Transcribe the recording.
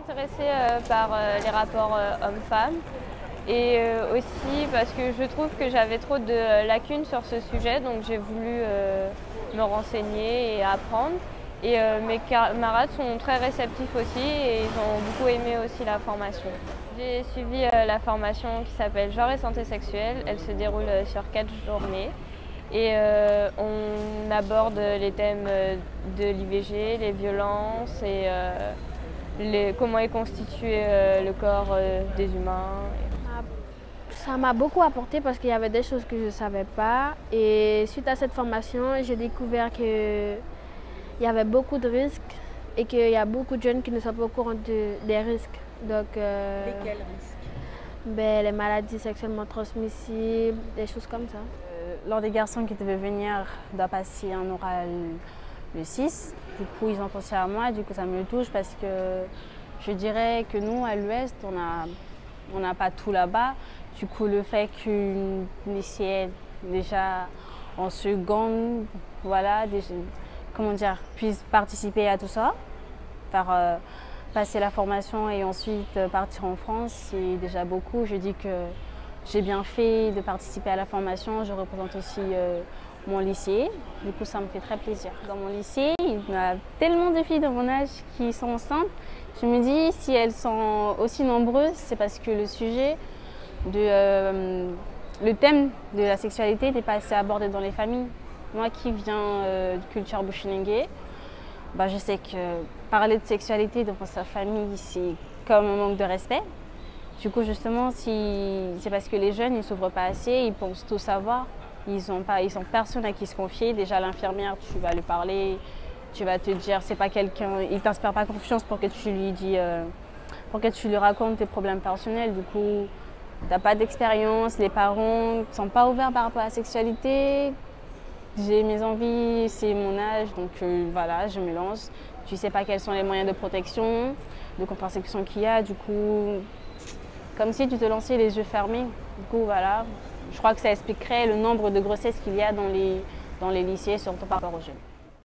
intéressée par les rapports hommes-femmes et aussi parce que je trouve que j'avais trop de lacunes sur ce sujet, donc j'ai voulu me renseigner et apprendre. Et mes camarades sont très réceptifs aussi et ils ont beaucoup aimé aussi la formation. J'ai suivi la formation qui s'appelle Genre et santé sexuelle. Elle se déroule sur 4 journées et on aborde les thèmes de l'IVG, les violences et comment est constitué le corps des humains. Ça m'a beaucoup apporté parce qu'il y avait des choses que je ne savais pas et suite à cette formation, j'ai découvert qu'il y avait beaucoup de risques et qu'il y a beaucoup de jeunes qui ne sont pas au courant des risques. Donc, lesquels risques? Les maladies sexuellement transmissibles, des choses comme ça. L'un des garçons qui devait venir doit passer un oral le 6. Du coup, ils ont pensé à moi, du coup ça me touche parce que je dirais que nous, à l'Ouest, on n'a pas tout là-bas. Du coup, le fait qu'une lycéenne, déjà en seconde, voilà, comment dire, puisse participer à tout ça, faire passer la formation et ensuite partir en France, c'est déjà beaucoup. Je dis que j'ai bien fait de participer à la formation. Je représente aussi mon lycée. Du coup, ça me fait très plaisir. Dans mon lycée, il y a tellement de filles de mon âge qui sont enceintes. Je me dis, si elles sont aussi nombreuses, c'est parce que le thème de la sexualité n'est pas assez abordé dans les familles. Moi qui viens de culture bushinengue, je sais que parler de sexualité devant sa famille, c'est comme un manque de respect. Du coup, justement, c'est parce que les jeunes ne s'ouvrent pas assez, ils pensent tout savoir. Ils ont personne à qui se confier. Déjà, l'infirmière, tu vas lui parler, tu vas te dire, c'est pas quelqu'un, il t'inspire pas confiance pour que tu lui racontes tes problèmes personnels. Du coup, t'as pas d'expérience, les parents ne sont pas ouverts par rapport à la sexualité. J'ai mes envies, c'est mon âge, donc voilà, je me lance. Tu sais pas quels sont les moyens de protection, de contraception qu'il y a, du coup, comme si tu te lançais les yeux fermés. Du coup, voilà, je crois que ça expliquerait le nombre de grossesses qu'il y a dans les lycées, surtout par rapport aux jeunes.